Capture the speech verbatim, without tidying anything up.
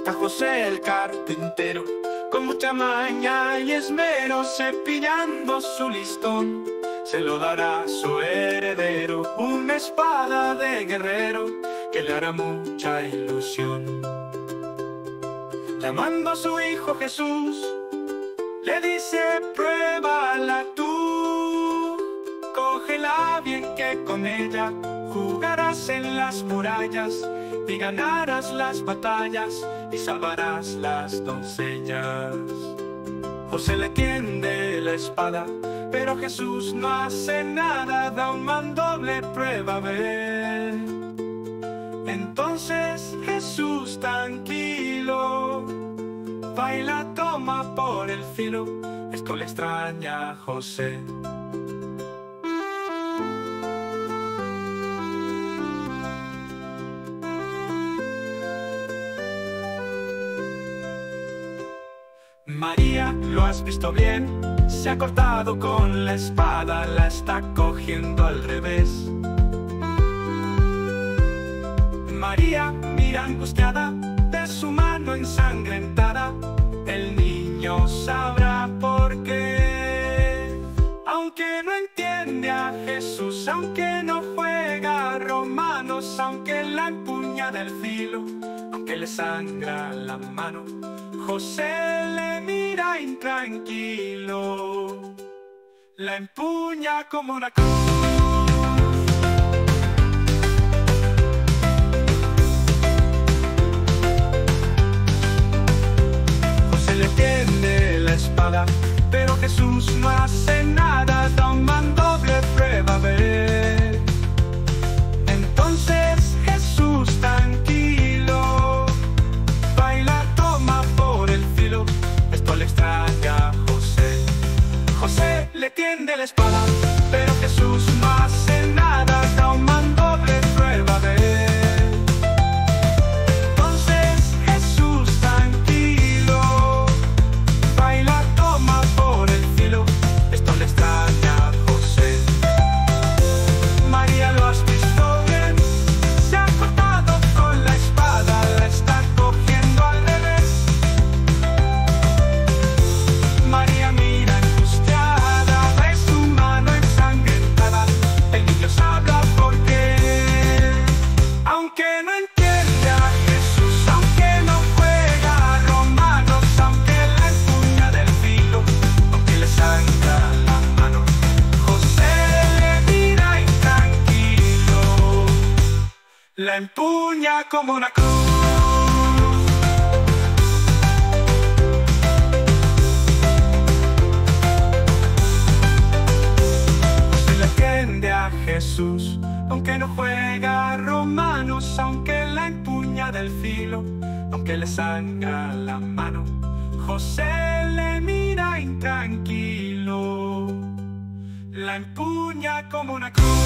está José el carpintero, con mucha maña y esmero, cepillando su listón. Se lo dará a su heredero, una espada de guerrero que le hará mucha ilusión. Llamando a su hijo Jesús, le dice: pruébala tú, cógela bien que con ella jugarás en las murallas y ganarás las batallas y salvarás las doncellas. José le tiende la espada, pero Jesús no hace nada, da un mandoble: prueba a ver. Entonces Jesús tranquilo va y la toma por el filo. Esto le extraña a José. María, ¿lo has visto bien? Se ha cortado con la espada, la está cogiendo al revés. María mira angustiada de su mano ensangrentada, el niño sabrá por qué. Aunque no entiende a Jesús, aunque no juega a romanos, aunque la empuña del filo, aunque le sangra la mano, José le mira intranquilo, la empuña como una cruz. José le tiende la espada, pero Jesús no hace nada, da un mandoble: prueba a ver. Entonces Jesús tranquilo va y la toma por el filo. Esto le extraña a José. José le tiende la espada, pero Jesús no hace nada, da un mandoble: prueba a ver. Entonces Jesús tranquilo va y la toma por el filo. Esto le extraña a José. María, ¿lo has visto bien? Se ha cortado con la espada, la está cogiendo al revés. María mira angustiada de su mano ensangrentada, el niño sabrá por qué. Aunque no entiende a Jesús, aunque no juega a romanos, aunque la empuña del filo, aunque le sangra la mano, José le mira intranquilo, la empuña como una cruz. José le tiende a Jesús, aunque no juega a romanos, aunque la empuña del filo, aunque le sangra la mano, José le mira intranquilo, la empuña como una cruz.